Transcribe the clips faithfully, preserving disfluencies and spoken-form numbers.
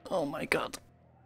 Oh my god.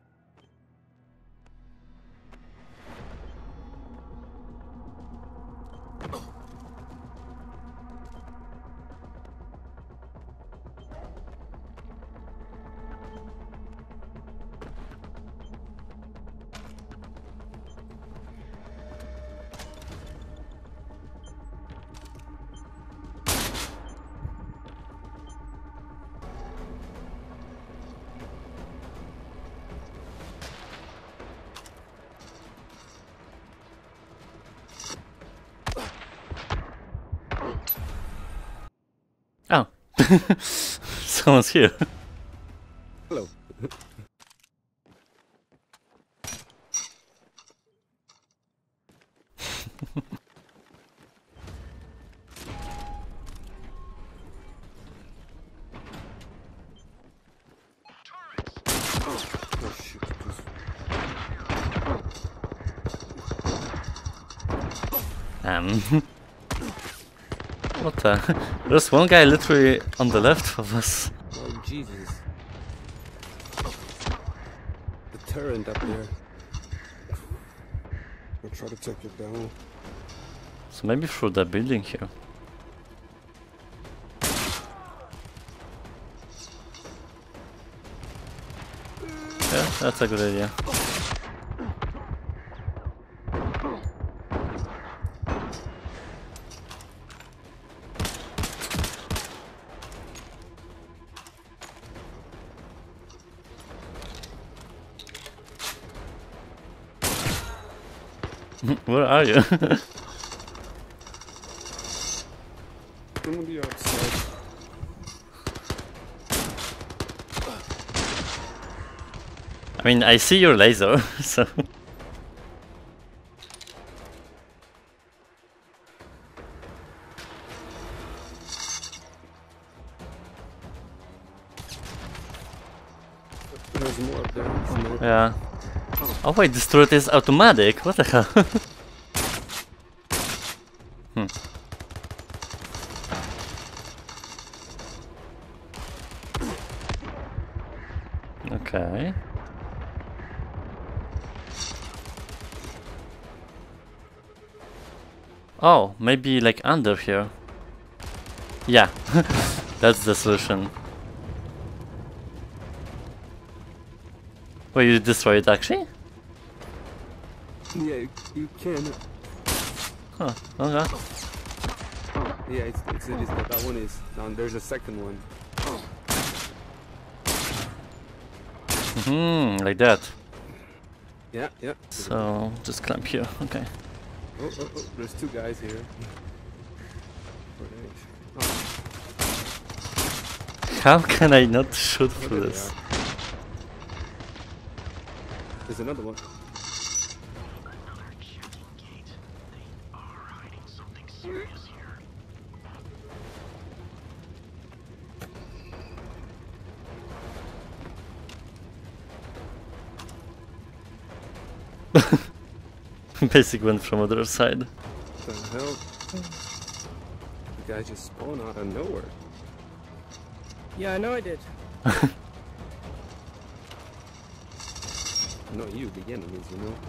Oh, someone's here. Hello. Oh shit. Um, what the? There's one guy literally on the left of us. Oh Jesus. The turret up there. I'll try to take it down. So maybe through that building here. Yeah, that's a good idea. Where are you? I'm on the outside. I mean, I see your laser, so... There's more up there. There's more. Yeah. Oh wait, this turret is automatic, what the hell? Hmm. Okay. Oh, maybe like under here. Yeah, that's the solution. Wait, you destroy it actually? Yeah, you, you can. Huh, okay. Yeah, it's, it's, it is, but that one is. And there's a second one. Hmm, like that. Yeah, yeah. So, just climb here, okay. Oh, oh, oh, there's two guys here. Oh. How can I not shoot Oh, through there this? they are. There's another one. Basic went from other side. What the hell? The guy just spawned out of nowhere. Yeah, I know I did. Not you, the enemies, you know?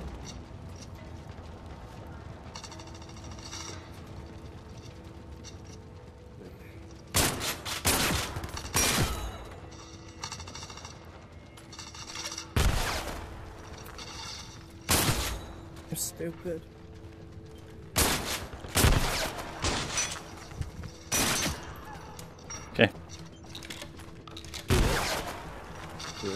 You're stupid. Okay. Yeah.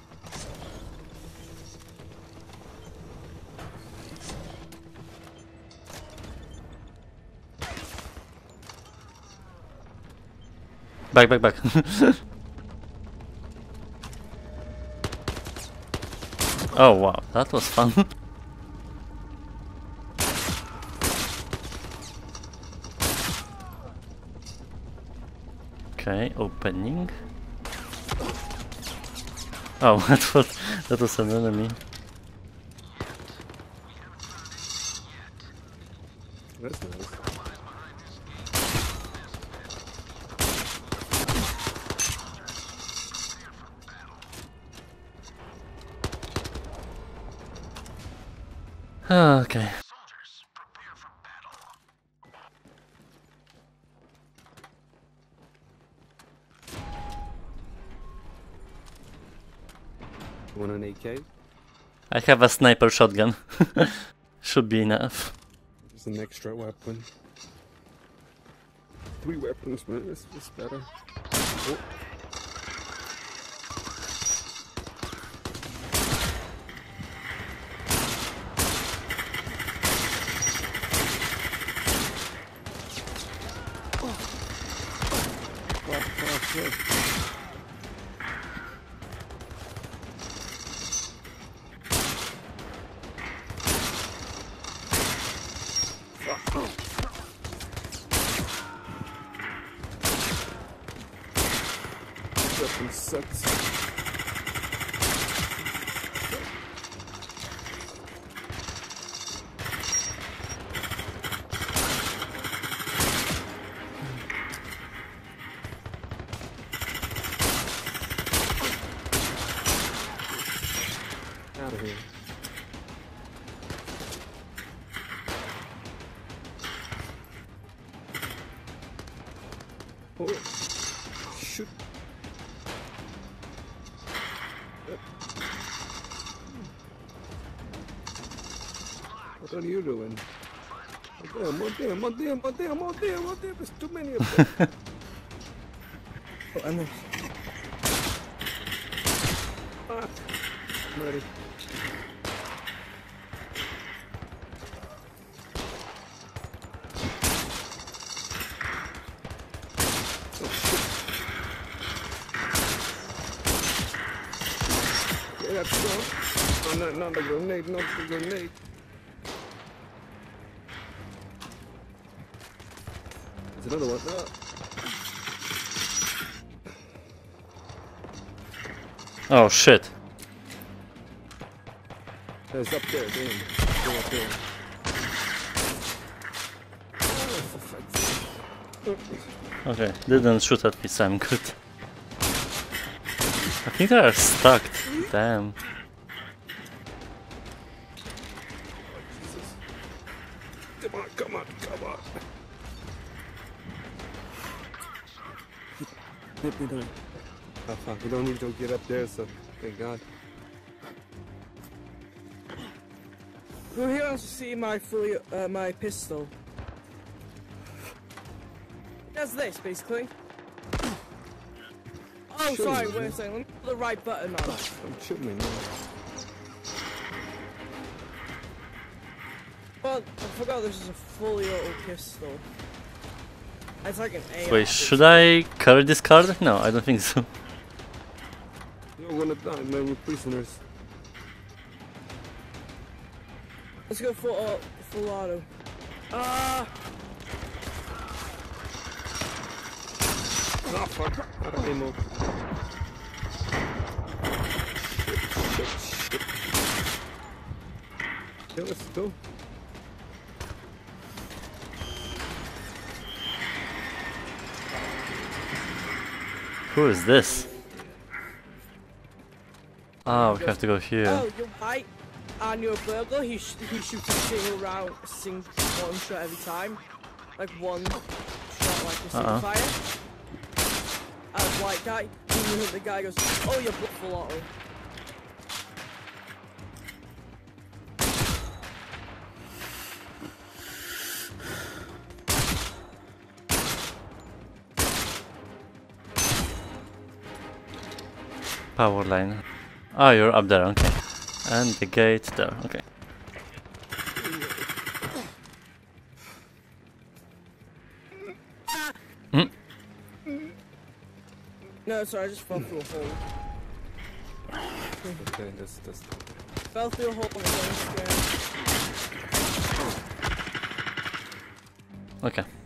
Back, back, back. Oh wow, that was fun. Okay, opening. Oh, that was that was an enemy. That's nice. Okay. Want an A K? I have a sniper shotgun. Should be enough. There's an extra weapon. Three weapons, man. It's just better. Oh. Oh, oh, shit. Weapon sucks. Out of here. Oh, shoot. What are you doing? Oh damn, oh damn, oh damn, oh damn, oh damn, there's too many of them. Oh, I'm there. Ah, I'm ready. Oh shit. Yeah, that's gone. Oh, not, not the grenade, not the grenade. There's another one. Ah. Oh shit. It's up there, damn. Go up there. Oh, for fuck's sake. Okay, didn't shoot at me, so I'm good. I think they are stuck. Damn. Jesus. Come on, come on, come on. Hit me down. Oh fuck, we don't need to get up there, so thank God. Who here wants to see my fully, uh, my pistol? That's this, basically. Oh, Shoot sorry, me, wait man. a second. Let me put the right button on. Don't shoot me, man. Well, I forgot this is a fully auto pistol. It's like an A R. Wait, should I carry this card? No, I don't think so. You're gonna die, man. We're prisoners. Let's go full, uh, full auto. Ah! Oh fuck. Out of ammo. Shit, shit, shit. Yeah, let's go. Who is this? Ah, we have to go here. Oh, you're right. And you're a burglar. He, sh he shoots a single round, a single one shot every time. Like one shot, like a single Uh-uh. fire. And white guy, and the guy goes, oh, you're full auto. Power line. Ah, you're up there, okay. And the gate there, okay. Mm. No, sorry, I just fell through a hole. Okay, that's that's. Fell through a hole and I was scared. Okay.